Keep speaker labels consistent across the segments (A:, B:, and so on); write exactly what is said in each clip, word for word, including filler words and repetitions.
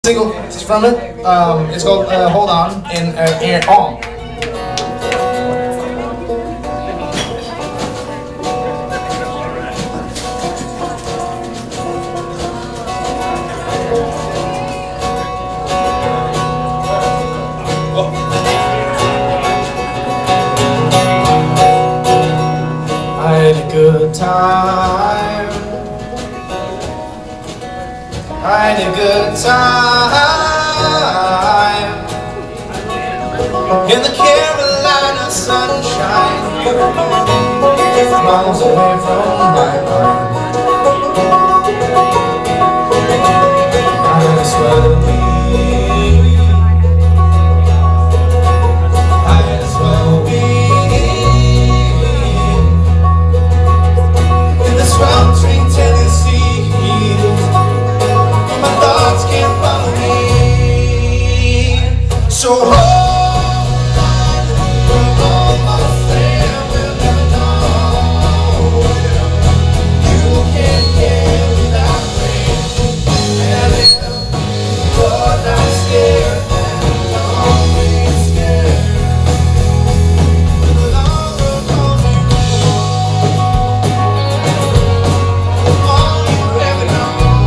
A: Single from it. Um, it's called uh, "Hold On" and uh, and "On." I had a good time. I had a good time in the Carolina sunshine, miles away from my heart. Might as well be, might as well be in the sweltering Tennessee heat. My thoughts can't follow me, so hold on, we're almost there, we'll never know. You can't get without me, and if you're not scared, then don't be scared. The long road calls you home, all you ever know.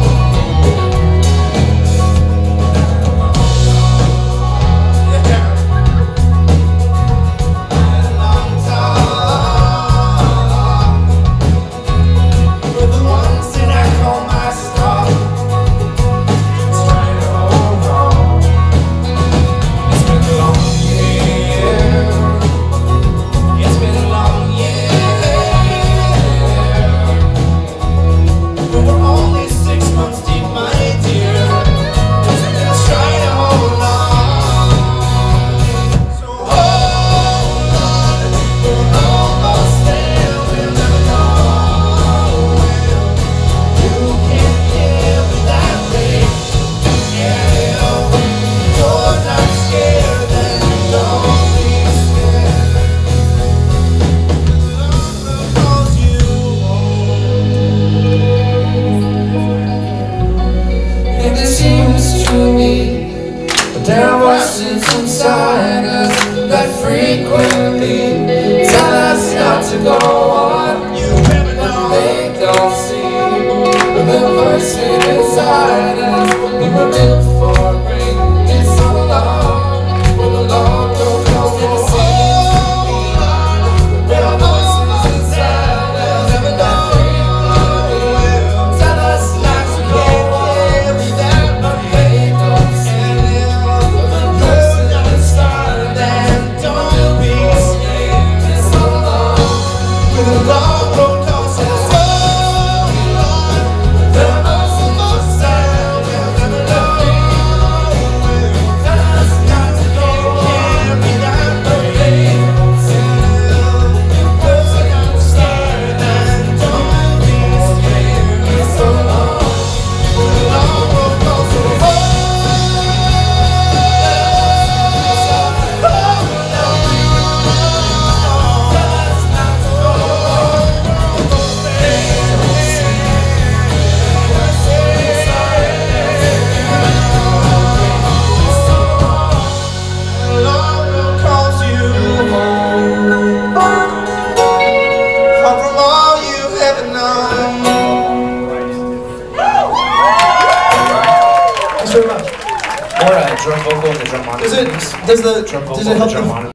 A: It seems to me there was voices inside us that frequently tell us not to go on. You never know, they don't see the voices inside us. We were built for a break. It's all along with the long road comes to the sea. There are voices inside us that frequently tell us not to go on. Very much.
B: Or a drum vocal and the drum monitor.
A: Does it, does the,
B: drum vocal
A: does it help
B: and the drum
A: the,
B: monitor.